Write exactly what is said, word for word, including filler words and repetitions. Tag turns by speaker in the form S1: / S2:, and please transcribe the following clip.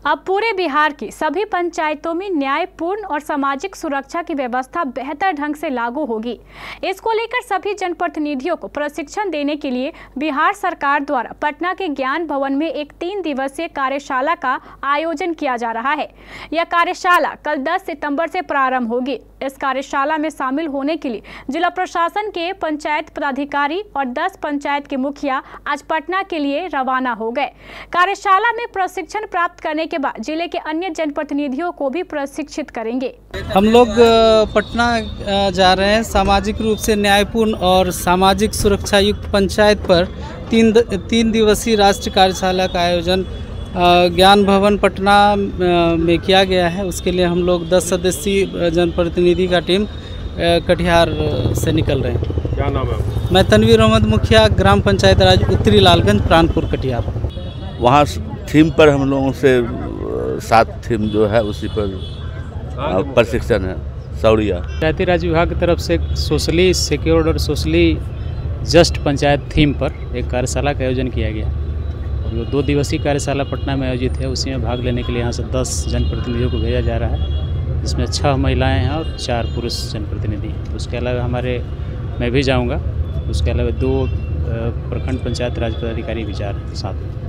S1: अब पूरे बिहार की सभी पंचायतों में न्यायपूर्ण और सामाजिक सुरक्षा की व्यवस्था बेहतर ढंग से लागू होगी। इसको लेकर सभी जनप्रतिनिधियों को प्रशिक्षण देने के लिए बिहार सरकार द्वारा पटना के ज्ञान भवन में एक तीन दिवसीय कार्यशाला का आयोजन किया जा रहा है। यह कार्यशाला कल दस सितंबर से प्रारंभ होगी। इस कार्यशाला में शामिल होने के लिए जिला प्रशासन के पंचायत पदाधिकारी और दस पंचायत के मुखिया आज पटना के लिए रवाना हो गए। कार्यशाला में प्रशिक्षण प्राप्त करने के बाद जिले के अन्य जनप्रतिनिधियों को भी प्रशिक्षित करेंगे।
S2: हम लोग पटना जा रहे हैं सामाजिक रूप से न्यायपूर्ण और सामाजिक सुरक्षा युक्त पंचायत पर तीन तीन दिवसीय राष्ट्रीय कार्यशाला का आयोजन ज्ञान भवन पटना में किया गया है। उसके लिए हम लोग दस सदस्यीय जनप्रतिनिधि का टीम कटिहार से निकल रहे हैं।
S3: क्या नाम है?
S2: मैं तनवीर अहमद, मुखिया ग्राम पंचायत राज उत्तरी लालगंज प्राणपुर कटिहार।
S4: वहाँ थीम पर हम लोगों से सात थीम जो है उसी पर प्रशिक्षण है। सौड़िया
S5: पंचायती राज विभाग की तरफ से सोशली सिक्योर्ड और सोशली जस्ट पंचायत थीम पर एक कार्यशाला का आयोजन किया गया और जो दो दिवसीय कार्यशाला पटना में आयोजित है उसी में भाग लेने के लिए यहाँ से दस जनप्रतिनिधियों को भेजा जा रहा है, जिसमें छह महिलाएं हैं और चार पुरुष जनप्रतिनिधि। उसके अलावा हमारे मैं भी जाऊँगा। उसके अलावा दो प्रखंड पंचायत राज पदाधिकारी भी जा रहे हैं साथ में।